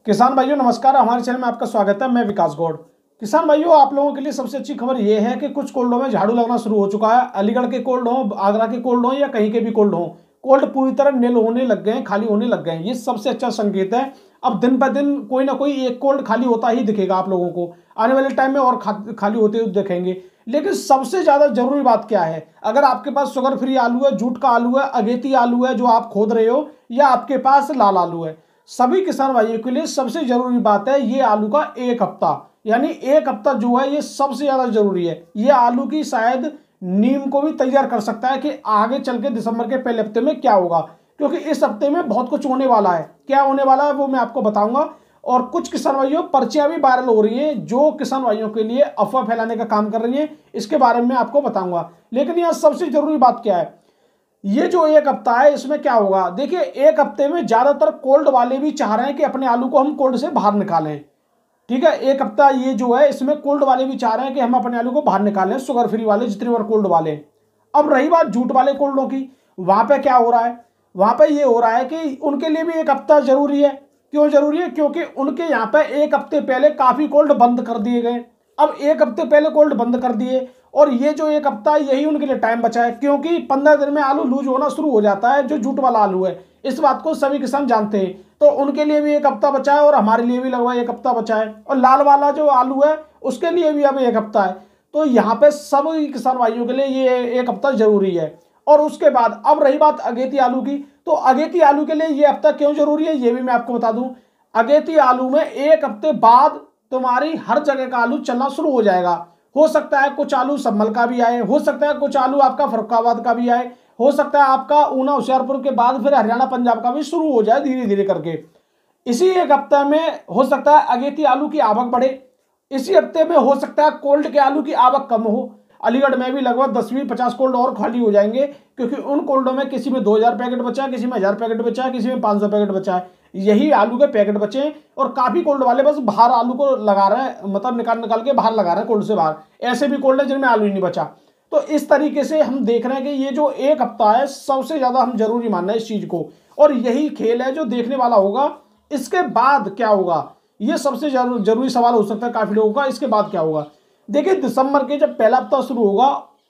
किसान भाइयों नमस्कार, हमारे चैनल में आपका स्वागत है। मैं विकास गौड़। किसान भाइयों, आप लोगों के लिए सबसे अच्छी खबर यह है कि कुछ कोल्डों में झाड़ू लगना शुरू हो चुका है। अलीगढ़ के कोल्ड हो, आगरा के कोल्ड हो या कहीं के भी कोल्ड हो, कोल्ड पूरी तरह निल होने लग गए हैं, खाली होने लग गए हैं। ये सबसे अच्छा संकेत है। अब दिन ब दिन कोई ना कोई एक कोल्ड खाली होता ही दिखेगा आप लोगों को। आने वाले टाइम में और खाली होते हुए दिखेंगे। लेकिन सबसे ज्यादा जरूरी बात क्या है, अगर आपके पास शुगर फ्री आलू है, जूट का आलू है, अगेती आलू है जो आप खोद रहे हो, या आपके पास लाल आलू है, सभी किसान भाइयों के लिए सबसे जरूरी बात है ये आलू का एक हफ्ता, यानी एक हफ्ता जो है ये सबसे ज्यादा जरूरी है। ये आलू की शायद नींव को भी तैयार कर सकता है कि आगे चल के दिसंबर के पहले हफ्ते में क्या होगा, क्योंकि इस हफ्ते में बहुत कुछ होने वाला है। क्या होने वाला है वो मैं आपको बताऊंगा। और कुछ किसान भाइयों पर्चियां भी वायरल हो रही हैं जो किसान भाइयों के लिए अफवाह फैलाने का काम कर रही हैं, इसके बारे में आपको बताऊंगा। लेकिन यह सबसे जरूरी बात क्या है, ये जो एक हफ्ता है इसमें क्या होगा। देखिए, एक हफ्ते में ज्यादातर कोल्ड वाले भी चाह रहे हैं कि अपने आलू को हम कोल्ड से बाहर निकालें। ठीक है, एक हफ्ता ये जो है इसमें कोल्ड वाले भी चाह रहे हैं कि हम अपने आलू को बाहर निकालें, शुगर फ्री वाले जितने बार कोल्ड वाले। अब रही बात जूट वाले कोल्डों की, वहां पे क्या हो रहा है, वहां पे ये हो रहा है कि उनके लिए भी एक हफ्ता जरूरी है। क्यों जरूरी है? क्योंकि उनके यहाँ पे एक हफ्ते पहले काफी कोल्ड बंद कर दिए गए। अब एक हफ्ते पहले कोल्ड बंद कर दिए और ये जो एक हफ्ता है यही उनके लिए टाइम बचा है, क्योंकि 15 दिन में आलू लूज होना शुरू हो जाता है जो जूट वाला आलू है। इस बात को सभी किसान जानते हैं, तो उनके लिए भी एक हफ्ता बचा है और हमारे लिए भी लगभग एक हफ्ता बचा है। और लाल वाला जो आलू है उसके लिए भी अब एक हफ्ता है। तो यहाँ पे सभी किसान भाइयों के लिए ये एक हफ्ता जरूरी है। और उसके बाद अब रही बात अगेती आलू की, तो अगेती आलू के लिए ये हफ्ता क्यों जरूरी है ये भी मैं आपको बता दूं। अगेती आलू में एक हफ्ते बाद तुम्हारी हर जगह का आलू चलना शुरू हो जाएगा। हो सकता है कुछ आलू संभल का भी आए, हो सकता है कुछ आलू आपका फरुखाबाद का भी आए, हो सकता है आपका ऊना होशियारपुर के बाद फिर हरियाणा पंजाब का भी शुरू हो जाए धीरे धीरे करके। इसी एक हफ्ते में हो सकता है अगेती आलू की आवक बढ़े। इसी हफ्ते में हो सकता है कोल्ड के आलू की आवक कम हो। अलीगढ़ में भी लगभग 10-20-50 कोल्ड और खाली हो जाएंगे, क्योंकि उन कोल्डों में किसी में 2000 पैकेट बचा है, किसी में 1000 पैकेट बचा है, किसी में 500 पैकेट बचा है। यही आलू के पैकेट बचे हैं और काफी कोल्ड वाले बस बाहर आलू को लगा रहे हैं, मतलब निकाल निकाल के बाहर लगा रहे हैं कोल्ड से बाहर। ऐसे भी कोल्ड है जिनमें आलू ही नहीं बचा। तो इस तरीके से हम देख रहे हैं कि ये जो एक हफ्ता है सबसे ज्यादा हम जरूरी मान रहे हैं इस चीज को, और यही खेल है जो देखने वाला होगा। इसके बाद क्या होगा ये सबसे जरूरी सवाल हो सकता है काफी लोगों का। इसके बाद क्या होगा, देखिए दिसंबर के जब पहला हफ्ता शुरू होगा,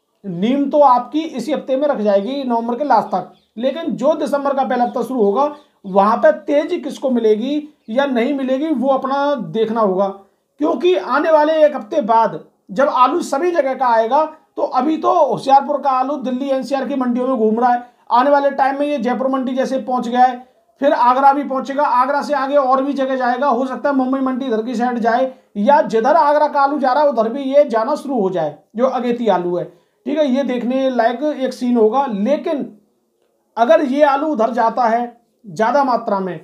नीम तो आपकी इसी हफ्ते में रख जाएगी नवंबर के लास्ट तक, लेकिन जो दिसंबर का पहला हफ्ता शुरू होगा वहां पर तेजी किसको मिलेगी या नहीं मिलेगी वो अपना देखना होगा। क्योंकि आने वाले एक हफ्ते बाद जब आलू सभी जगह का आएगा, तो अभी तो होशियारपुर का आलू दिल्ली एनसीआर की मंडियों में घूम रहा है, आने वाले टाइम में ये जयपुर मंडी जैसे पहुंच गया है, फिर आगरा भी पहुंचेगा, आगरा से आगे और भी जगह जाएगा। हो सकता है मुंबई मंडी इधर की साइड जाए, या जिधर आगरा का आलू जा रहा है उधर भी ये जाना शुरू हो जाए जो अगेती आलू है। ठीक है, ये देखने लायक एक सीन होगा। लेकिन अगर ये आलू उधर जाता है ज्यादा मात्रा में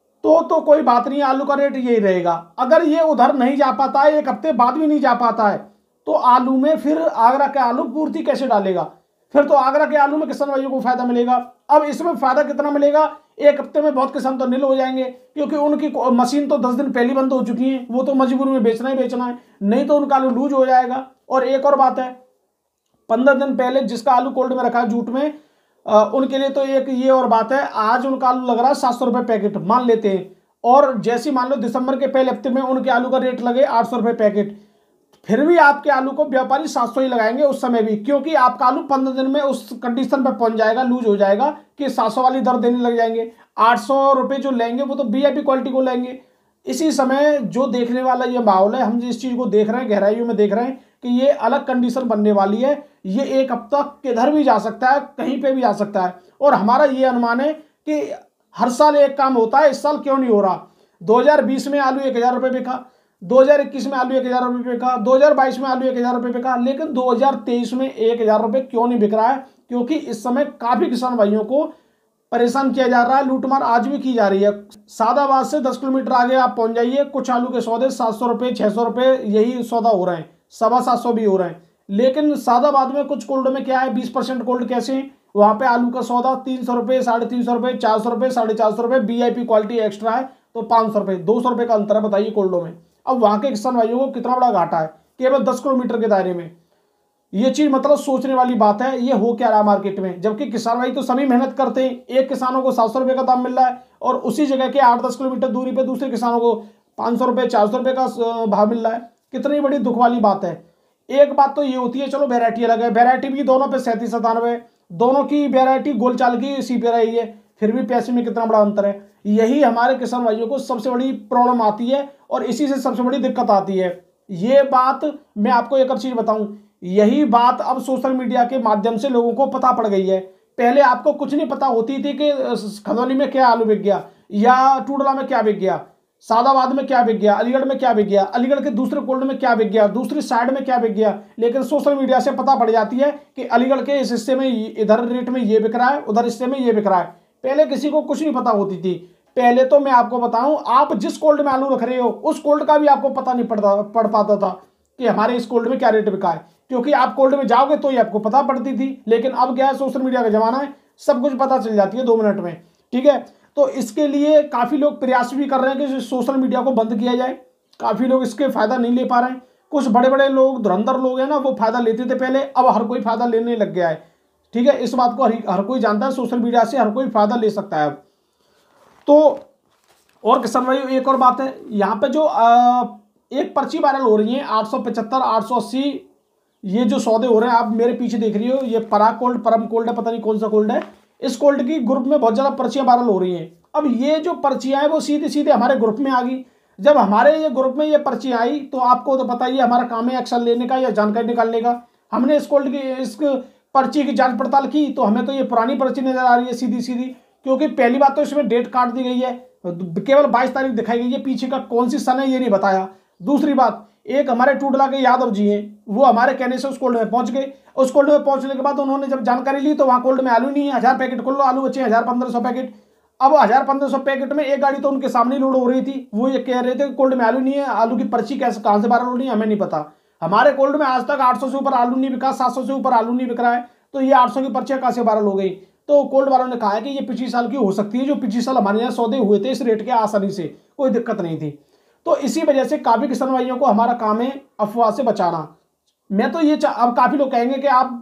तो कोई बात नहीं, आलू का रेट यही रहेगा। अगर ये उधर नहीं जा पाता है, एक हफ्ते बाद भी नहीं जा पाता है, तो आलू में फिर आगरा के आलू पूर्ति कैसे डालेगा? फिर तो आगरा के आलू में किसान भाइयों को फायदा मिलेगा। अब इसमें फायदा कितना मिलेगा, एक हफ्ते में बहुत किसान तो निल हो जाएंगे, क्योंकि उनकी मशीन तो 10 दिन पहले बंद हो चुकी है, वो तो मजबूरी में बेचना ही बेचना है, नहीं तो उनका आलू लूज हो जाएगा। और एक और बात है, 15 दिन पहले जिसका आलू कोल्ड में रखा है जूट में, उनके लिए तो एक ये और बात है, आज उनका आलू लग रहा है 700 रुपये पैकेट मान लेते हैं, और जैसे मान लो दिसंबर के पहले हफ्ते में उनके आलू का रेट लगे 800 रुपये पैकेट, फिर भी आपके आलू को व्यापारी 700 ही लगाएंगे उस समय भी, क्योंकि आपका आलू 15 दिन में उस कंडीशन पर पहुंच जाएगा, लूज हो जाएगा कि 700 वाली दर देने लग जाएंगे। 800 रुपये जो लेंगे वो तो वीआईपी क्वालिटी को लेंगे। इसी समय जो देखने वाला ये माहौल है, हम जिस चीज को देख रहे हैं गहराइयों में देख रहे हैं कि ये अलग कंडीशन बनने वाली है। ये एक हफ्ता किधर भी जा सकता है, कहीं पे भी जा सकता है। और हमारा ये अनुमान है कि हर साल एक काम होता है, इस साल क्यों नहीं हो रहा। 2020 में आलू 1000 रुपये बिका, 2021 में आलू 1000 रुपये बिका, 2022 में आलू 1000 रुपये बिका, लेकिन 2023 में 1000 रुपये क्यों नहीं बिक रहा है? क्योंकि इस समय काफी किसान भाइयों को परेशान किया जा रहा है, लूटमार आज भी की जा रही है। सादाबाद से 10 किलोमीटर आगे आप पहुंच जाइए, कुछ आलू के सौदे 700 रुपये 600 रुपये यही सौदा हो रहे हैं, 750 भी हो रहे हैं। लेकिन सादाबाद में कुछ कोल्ड में क्या है, 20% कोल्ड कैसे, वहां पे आलू का सौदा 300 रुपये 350 रुपये 400 रुपये 450 रुपये, वीआईपी क्वालिटी एक्स्ट्रा है तो 500 रुपये, 200 रुपये का अंतर है, बताइए कोल्डो में। अब वहां के किसान भाइयों को कितना बड़ा घाटा है केवल 10 किलोमीटर के दायरे में। ये चीज मतलब सोचने वाली बात है। ये हो क्या रहा मार्केट में, जबकि किसान भाई तो सभी मेहनत करते हैं। एक किसानों को 700 रुपये का दाम मिल रहा है और उसी जगह के 8-10 किलोमीटर दूरी पे दूसरे किसानों को 500 रुपये 400 रुपये का भाव मिल रहा है। कितनी बड़ी दुख वाली बात है। एक बात तो ये होती है, चलो वेरायटी अलग है, वेरायटी भी दोनों पे 37-97, दोनों की वेरायटी गोल चाल की सी पे रही है, फिर भी पैसे में कितना बड़ा अंतर है। यही हमारे किसान भाइयों को सबसे बड़ी प्रॉब्लम आती है और इसी से सबसे बड़ी दिक्कत आती है। ये बात मैं आपको एक और चीज बताऊं, यही बात अब सोशल मीडिया के माध्यम से लोगों को पता पड़ गई है। पहले आपको कुछ नहीं पता होती थी कि खजौली में क्या आलू बिक गया या टूडला में क्या बिक गया, सादाबाद में क्या बिक गया, अलीगढ़ में क्या बिक गया, अलीगढ़ के दूसरे कोल्ड में क्या बिक गया, दूसरी साइड में क्या बिक गया। लेकिन सोशल मीडिया से पता पड़ जाती है कि अलीगढ़ के इस हिस्से में इधर रेट में ये बिक रहा है, उधर हिस्से में ये बिक रहा है। पहले किसी को कुछ नहीं पता होती थी। पहले तो मैं आपको बताऊं, आप जिस कोल्ड में आलू रख रहे हो उस कोल्ड का भी आपको पता नहीं पड़ पाता था कि हमारे इस कोल्ड में क्या रेट बिका है, क्योंकि आप कोल्ड में जाओगे तो ही आपको पता पड़ती थी। लेकिन अब क्या है, सोशल मीडिया का जमाना है, सब कुछ पता चल जाती है 2 मिनट में। ठीक है, तो इसके लिए काफी लोग प्रयास भी कर रहे हैं कि सोशल मीडिया को बंद किया जाए। काफी लोग इसके फायदा नहीं ले पा रहे हैं। कुछ बड़े बड़े लोग, धुरंधर लोग हैं ना, वो फायदा लेते थे पहले, अब हर कोई फायदा लेने लग गया है। ठीक है, इस बात को हर कोई जानता है, सोशल मीडिया से हर कोई फायदा ले सकता है अब तो। और किसान भाई एक और बात है, यहाँ पे जो एक पर्ची वायरल हो रही है 875 880, ये जो सौदे हो रहे हैं, आप मेरे पीछे देख रही हो, ये पराग कोल्ड, परम कोल्ड है, पता नहीं कौन सा कोल्ड है। इस कोल्ड की ग्रुप में बहुत ज्यादा पर्चियां वायरल हो रही हैं। अब ये जो पर्चियां हैं वो सीधे सीधे हमारे ग्रुप में आ गई। जब हमारे ये ग्रुप में ये पर्चियां आई तो आपको तो पता ही है, हमारा काम है एक्शन लेने का या जानकारी निकालने का। हमने इस कोल्ड की, इस पर्ची की जांच पड़ताल की तो हमें तो ये पुरानी पर्ची नजर आ रही है सीधी सीधी, क्योंकि पहली बात तो इसमें डेट काट दी गई है, केवल 22 तारीख दिखाई गई है, पीछे का कौन सी सन है ये नहीं बताया। दूसरी बात, एक हमारे टूडला के यादव जी हैं, वो हमारे कहने से उस कोल्ड में पहुंच गए। उस कोल्ड में पहुंचने के बाद उन्होंने जब जानकारी ली तो वहां कोल्ड में आलू नहीं है। 1000 पैकेट खोल लो, आलू बचे 1000-1500 पैकेट। अब 1000-1500 पैकेट में एक गाड़ी तो उनके सामने लोड हो रही थी। वो ये कह रहे थे कोल्ड में आलू नहीं है, आलू की पर्ची कैसे कहां से वायरल हो रही है हमें नहीं पता। हमारे कोल्ड में आज तक 800 से ऊपर आलू नहीं बिका, 700 से ऊपर आलू नहीं बिक रहा है, तो ये 800 की पर्चियां कहां से वायरल हो गई। तो कोल्ड वालों ने कहा है कि ये पिछले साल की हो सकती है, जो पिछले साल हमारे यहाँ सौदे हुए थे इस रेट के, आसानी से कोई दिक्कत नहीं थी। तो इसी वजह से काफी किसान भाइयों को हमारा काम है अफवाह से बचाना। मैं तो ये अब काफी लोग कहेंगे कि आप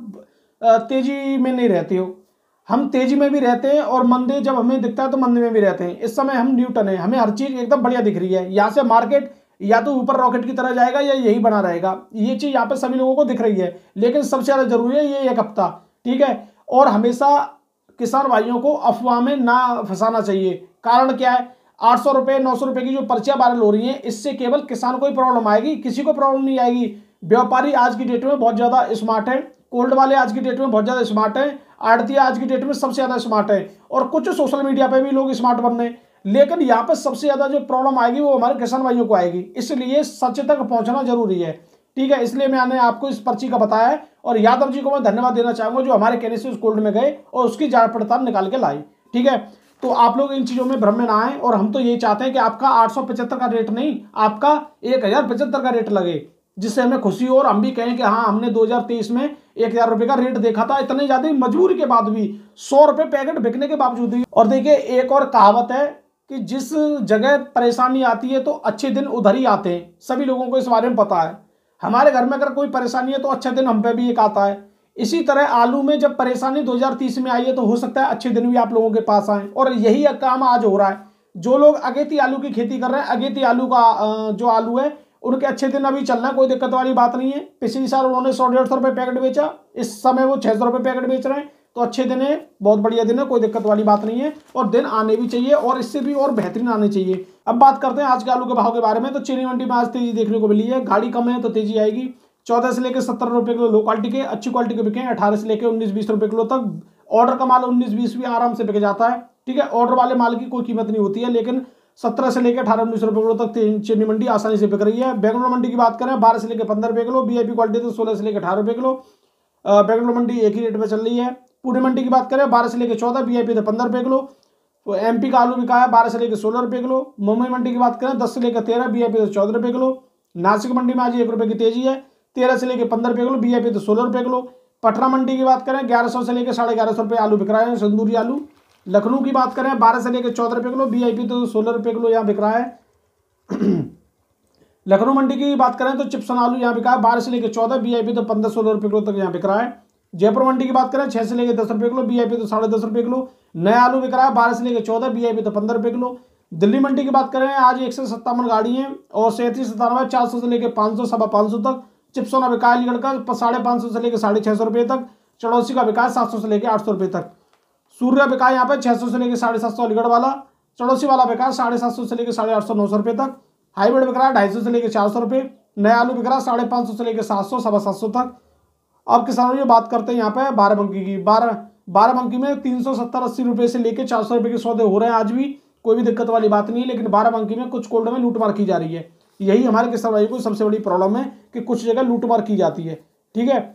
तेजी में नहीं रहते हो। हम तेजी में भी रहते हैं और मंदे जब हमें दिखता है तो मंदे में भी रहते हैं। इस समय हम न्यूटन है, हमें हर चीज एकदम बढ़िया दिख रही है। यहाँ से मार्केट या तो ऊपर रॉकेट की तरह जाएगा या यही बना रहेगा, ये चीज यहाँ पे सभी लोगों को दिख रही है। लेकिन सबसे ज्यादा जरूरी है ये 1 हफ्ता। ठीक है, और हमेशा किसान भाइयों को अफवाह में ना फंसाना चाहिए। कारण क्या है, 800 रुपये 900 रुपये की जो पर्चियां वायरल हो रही हैं, इससे केवल किसान को ही प्रॉब्लम आएगी, किसी को प्रॉब्लम नहीं आएगी। व्यापारी आज की डेट में बहुत ज्यादा स्मार्ट है, कोल्ड वाले आज की डेट में बहुत ज्यादा स्मार्ट है, आड़तिया आज की डेट में सबसे ज्यादा स्मार्ट है, और कुछ सोशल मीडिया पे भी लोग स्मार्ट बन रहे हैं। लेकिन यहाँ पर सबसे ज्यादा जो प्रॉब्लम आएगी वो हमारे किसान भाइयों को आएगी, इसलिए सच तक पहुंचना जरूरी है। ठीक है, इसलिए मैंने आपको इस पर्ची का बताया है। और यादव जी को मैं धन्यवाद देना चाहूंगा जो हमारे कहने से उस कोल्ड में गए और उसकी जांच पड़ताल निकाल के लाए। ठीक है, तो आप लोग इन चीजों में भ्रम में ना आए। और हम तो यही चाहते हैं कि आपका 875 का रेट नहीं, आपका 1075 का रेट लगे, जिससे हमें खुशी हो और हम भी कहें कि हाँ, हमने 2023 में 1000 रुपये का रेट देखा था, इतने ज्यादा मजबूरी के बाद भी, 100 रुपये पैकेट बिकने के बावजूद भी। और देखिए, एक और कहावत है कि जिस जगह परेशानी आती है तो अच्छे दिन उधर ही आते हैं। सभी लोगों को इस बारे में पता है। हमारे घर में अगर कोई परेशानी है तो अच्छा दिन हम पे भी एक आता है। इसी तरह आलू में जब परेशानी 2030 में आई है तो हो सकता है अच्छे दिन भी आप लोगों के पास आए, और यही काम आज हो रहा है। जो लोग अगेती आलू की खेती कर रहे हैं, अगेती आलू का जो आलू है उनके अच्छे दिन अभी चल रहे हैं, कोई दिक्कत वाली बात नहीं है। पिछले साल उन्होंने 100-150 रुपये पैकेट बेचा, इस समय वो 600 रुपये पैकेट बेच रहे हैं, तो अच्छे दिन है, बहुत बढ़िया दिन है, कोई दिक्कत वाली बात नहीं है। और दिन आने भी चाहिए और इससे भी और बेहतरीन आने चाहिए। अब बात करते हैं आज के आलू के भाव के बारे में। तो चीनी मंडी में आज तेजी देखने को मिली है, गाड़ी कम है तो तेजी आएगी। 14 से लेकर 17 रुपये किलो लो क्वालिटी के, अच्छी क्वालिटी के बिके हैं 18 से लेकर 19-20 रुपये किलो तक। ऑर्डर का माल 19-20 भी आराम से बिक जाता है। ठीक है, ऑर्डर वाले माल की कोई कीमत नहीं होती है, लेकिन 17 से लेकर 18-19 रुपये किलो तक चीनी मंडी आसानी से बिक रही है। बेंगलुरु मंडी की बात करें, 12 से लेकर 15 रुपये किलो, वीआईपी क्वालिटी तो 16 से लेकर 18 रुपये किलो। बेंगलुरु मंडी एक ही रेट में चल रही है। पुणे मंडी की बात करें, 12 से लेकर 14, वीआईपी तो 15 रुपये किलो। तो एमपी का आलू बिका है 12 से लेकर 16 रुपये किलो। मुंबई मंडी की बात करें, 10 से लेकर 13, वीआईपी तो 14 रुपये किलो। नासिक मंडी में आज 1 रुपये की तेजी है, 13 से लेकर 15 रुपये किलो, वीआईपी तो 16 रुपये किलो। पटना मंडी की बात करें, 1100 से लेकर 1150 रुपये आलू बिक रहा है, सिंदूरी आलू। लखनऊ की बात करें, 12 से लेकर 14 रुपये किलो, वीआईपी तो 16 रुपये किलो यहाँ बिक रहा है। लखनऊ मंडी की बात करें तो चिप्सन आलू यहाँ बिका है 12 से लेकर 14, वीआईपी तो 15-16 रुपये किलो तक यहाँ बिक रहा है। जयपुर मंडी की बात करें 6 से लेकर 10 रुपये किलो, वीआईपी तो 10.5 रुपये किलो। नया आलू बिक रहा है 12 से लेकर 14, वीआईपी तो 15 रुपये किलो। दिल्ली मंडी की बात करें आज 157 गाड़ी है और 3797 400 से लेकर 500 550 तक। चिप्सोना बिका है अलीगढ़ का 550 से लेकर 650 रुपये तक। चड़ौसी का बिका है 700 से लेकर 800 रुपये तक। सूर्य बिका है यहाँ पे 600 से लेकर 750 अलीगढ़ वाला। चड़ौसी वाला बिका है 750 से लेकर 850 900 रुपये तक। हाइब्रिड बिक रहा है 250 से लेकर 400 रुपये। नया आलू बिक रहा है 550 से लेकर 700 750 तक। अब किसानों ये बात करते हैं यहाँ पे 12 की 12 में 370-80 रुपये से लेकर 400 रुपये के सौदे हो रहे हैं आज भी, कोई भी दिक्कत वाली बात नहीं है। लेकिन 12 में कुछ कोल्ड में लूटमार की जा रही है। यही हमारे किसान भाई को सबसे बड़ी प्रॉब्लम है कि कुछ जगह लूटमार की जाती है। ठीक है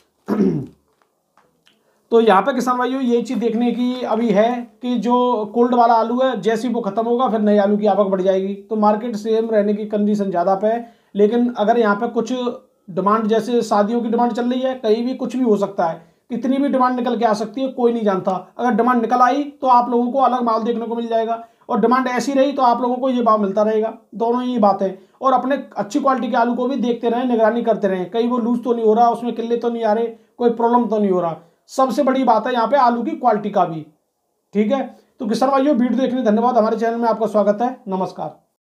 तो यहाँ पे किसान भाइयों ये चीज़ देखने की अभी है कि जो कोल्ड वाला आलू है जैसे ही वो खत्म होगा फिर नए आलू की आवक बढ़ जाएगी, तो मार्केट सेम रहने की कंडीशन ज़्यादा पे है। लेकिन अगर यहाँ पे कुछ डिमांड जैसे शादियों की डिमांड चल रही है, कहीं भी कुछ भी हो सकता है, कितनी भी डिमांड निकल के आ सकती है, कोई नहीं जानता। अगर डिमांड निकल आई तो आप लोगों को अलग माल देखने को मिल जाएगा और डिमांड ऐसी रही तो आप लोगों को ये भाव मिलता रहेगा। दोनों ही बातें। और अपने अच्छी क्वालिटी के आलू को भी देखते रहें, निगरानी करते रहें, कहीं वो लूज तो नहीं हो रहा, उसमें किल्ले तो नहीं आ रहे, कोई प्रॉब्लम तो नहीं हो रहा। सबसे बड़ी बात है यहाँ पे आलू की क्वालिटी का भी। ठीक है तो किसान भाइयों वीडियो देखने धन्यवाद। हमारे चैनल में आपका स्वागत है। नमस्कार।